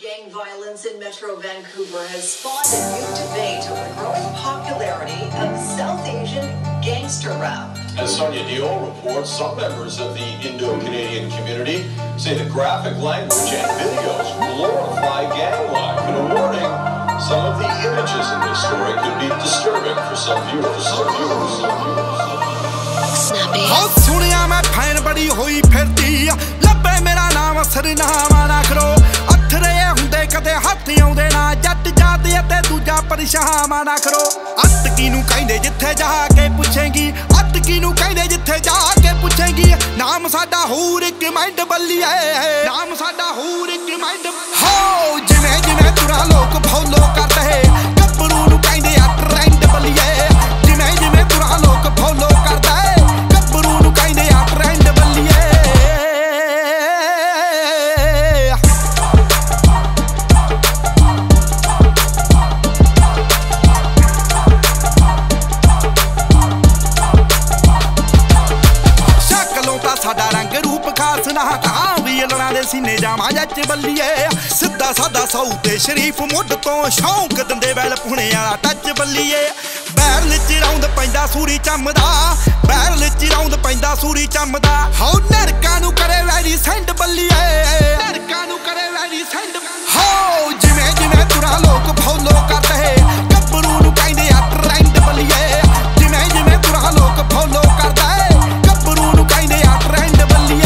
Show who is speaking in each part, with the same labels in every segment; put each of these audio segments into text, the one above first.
Speaker 1: Gang violence in Metro Vancouver has spawned a new debate over the growing popularity of South Asian gangster rap.
Speaker 2: As Sonia Diol reports, some members of the Indo-Canadian community say the graphic language and videos glorify gang life. And a warning, some of the images in this story could be disturbing for some viewers.
Speaker 3: Snappy.
Speaker 4: सुनिया मैं fan बड़ी हुई फिरती लब्बे मेरा नाम सरनामा ना करो अथरे हुंदे कदे हथ आउंदे ना जट जात ते दूजा परेशान ना करो अत किनू कहंदे जिथे जा के पुछेंगी अत किनू कहंदे जिथे जा के पुछेंगी नाम साडा हूर इक माइंड बल्लीए नाम साडा हूर इक माइंड हो जिवें जिवें तुरा लोक फॉलो करदे गब्बरू नू कहंदे आ ट्रेंड बल्लीए जिवें जिवें तुरा लोक फॉलो करदे गब्बरू नू कहंदे आ ट्रेंड बल्लीए साडा रंग रूप खास ना कहां भी लड़ा दे सीने जावा जच बल्लीए सीधा सादा सौ ते शरीफ मुੱਢ ਤੋਂ शौक दंदे वैल पुणे वाला टच बल्लीए बैरल च रौंद पैंदा सूरी चमदा बैरल च रौंद पैंदा सूरी चमदा हो नरकां नू करे वैरी सेंड बल्लीए नरकां नू करे वैरी सेंड हो जिवें जिवें तुरा लोक फॉलो करदे गब्बरू नू कहंदे आ ट्रेंड बल्लीए जिवें जिवें तुरा लोक फॉलो करदे गब्बरू नू कहंदे आ ट्रेंड बल्लीए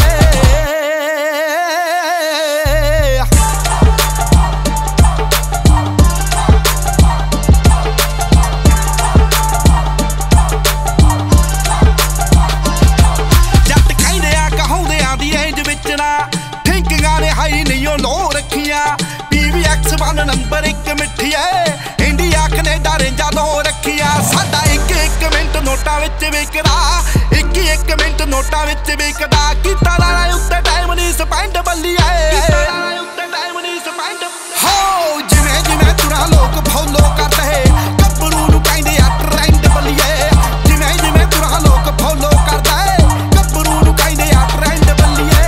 Speaker 4: नंबर एक मिठिया इंडिया कनेडा रेंजा दो रखिया साडा एक एक मिनट नोटा विच विकदा एक मिनट नोटा विच विकदा कीता लाला उत्ते टाइम नहीं स्पेंड बल्लीए कीता लाला उत्ते टाइम नहीं स्पेंड हो जिवें जिवें तुरा लोक फॉलो करदे गब्बरू नू कहंदे आ ट्रेंड बल्लीए जिवें जिवें तुरा लोक फॉलो करदे गब्बरू नू कहंदे आ ट्रेंड बल्लीए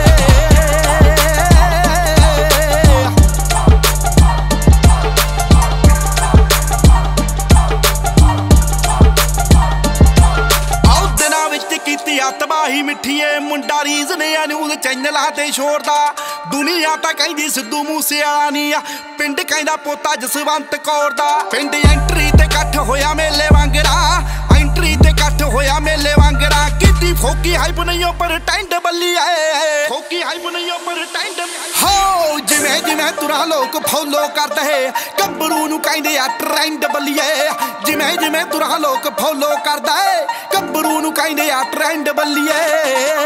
Speaker 4: तबाही मिठिए मुंडा रीज ने न्यूज़ चैनलां ते छोड़दा दुनिया तां कहंदी सिद्धू मूसेवाला नी आ पिंड कहंदा पोता जसवंत कौर दा पिंड एंट्री ते इकट्ठ होया मेले वांगरा एंट्री ते इकट्ठ होया मेले वांगरा किती फोकी हाइप नहीं पर टेंड बल्लीए फोकी हाइप नहीं पर टेंड हो जिवें जिवें तुरा लोक फॉलो करदे गब्बरू नू कहंदे आ ट्रेंड बल्लीए जिवें जिवें तुरा लोक फॉलो करदे गब्बरू नू कहंदे आ ट्रेंड बल्लीए